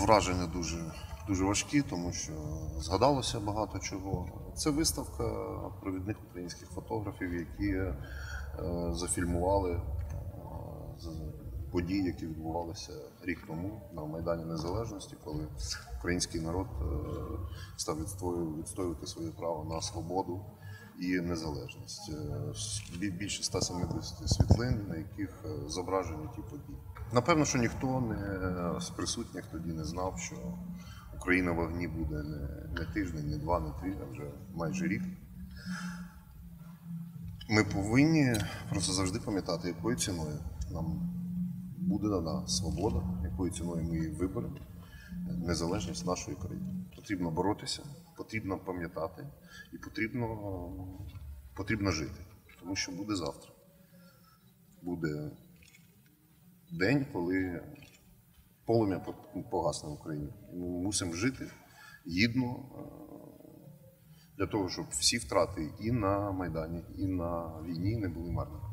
Враження дуже важкі, тому що згадалося багато чого. Це виставка провідних українських фотографів, які зафільмували події, які відбувалися рік тому на Майдані Незалежності, коли український народ став відстоювати своє право на свободу і незалежність. Більше 170 світлин, на яких зображені ті події. Напевно, що ніхто з присутніх тоді не знав, що Україна в вогні буде не тиждень, не два, не три, а вже майже рік. Ми повинні просто завжди пам'ятати, якою ціною нам буде дана свобода, якою ціною ми її виберемо, незалежність нашої країни. Потрібно боротися, потрібно пам'ятати і потрібно жити, тому що буде завтра. Буде день, коли полум'я погасне в Україні. Ми мусимо жити гідно для того, щоб всі втрати і на Майдані, і на війні не були марними.